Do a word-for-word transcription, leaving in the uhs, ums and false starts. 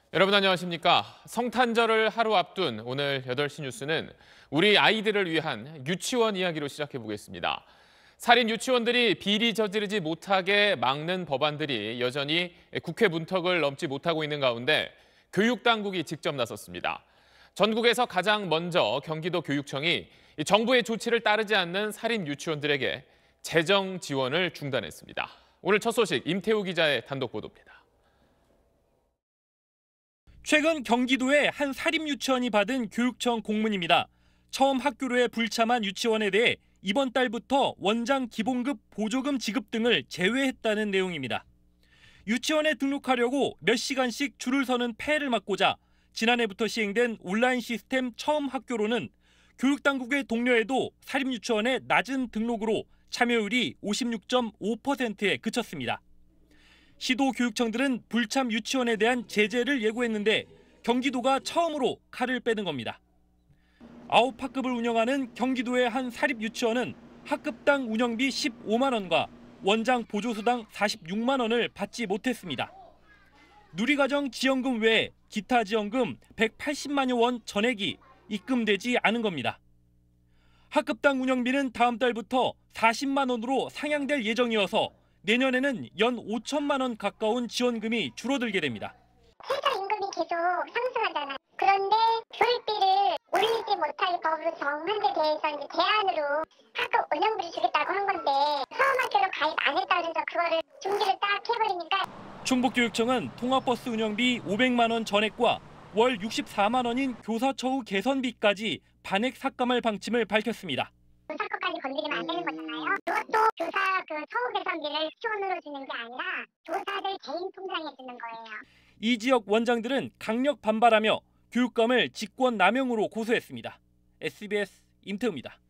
여러분 안녕하십니까? 성탄절을 하루 앞둔 오늘 여덟 시 뉴스는 우리 아이들을 위한 유치원 이야기로 시작해 보겠습니다. 살인 유치원들이 비리 저지르지 못하게 막는 법안들이 여전히 국회 문턱을 넘지 못하고 있는 가운데 교육당국이 직접 나섰습니다. 전국에서 가장 먼저 경기도 교육청이 정부의 조치를 따르지 않는 살인 유치원들에게 재정 지원을 중단했습니다. 오늘 첫 소식 임태우 기자의 단독 보도입니다. 최근 경기도의 한 사립 유치원이 받은 교육청 공문입니다. 처음 학교로의 불참한 유치원에 대해 이번 달부터 원장 기본급 보조금 지급 등을 제외했다는 내용입니다. 유치원에 등록하려고 몇 시간씩 줄을 서는 폐해를 막고자 지난해부터 시행된 온라인 시스템 처음 학교로는 교육당국의 독려에도 사립 유치원의 낮은 등록으로 참여율이 오십육 점 오 퍼센트에 그쳤습니다. 시도 교육청들은 불참 유치원에 대한 제재를 예고했는데 경기도가 처음으로 칼을 빼는 겁니다. 아홉 학급을 운영하는 경기도의 한 사립 유치원은 학급당 운영비 십오만 원과 원장 보조수당 사십육만 원을 받지 못했습니다. 누리과정 지원금 외에 기타 지원금 백팔십만여 원 전액이 입금되지 않은 겁니다. 학급당 운영비는 다음 달부터 사십만 원으로 상향될 예정이어서 내년에는 연 오천만 원 가까운 지원금이 줄어들게 됩니다. 최저임금이 계속 상승하잖아요. 그런데 교육비를 올리지 못할 법으로 정한 데 대해서 이제 대안으로 학급 운영비를 주겠다고 한 건데 처음 학교로 가입 안 했다 그래서 그거를 중지를 딱 해버리니까. 충북교육청은 통합버스 운영비 오백만 원 전액과 월 육십사만 원인 교사처우 개선비까지 반액 삭감할 방침을 밝혔습니다. 교사과까지 건드리면 안 되는 거잖아요. 그것도 교사 그 처우 개선비를 유치원으로 주는 게 아니라 교사들 개인 통장에 주는 거예요. 이 지역 원장들은 강력 반발하며 교육감을 직권 남용으로 고소했습니다. 에스비에스 임태우입니다.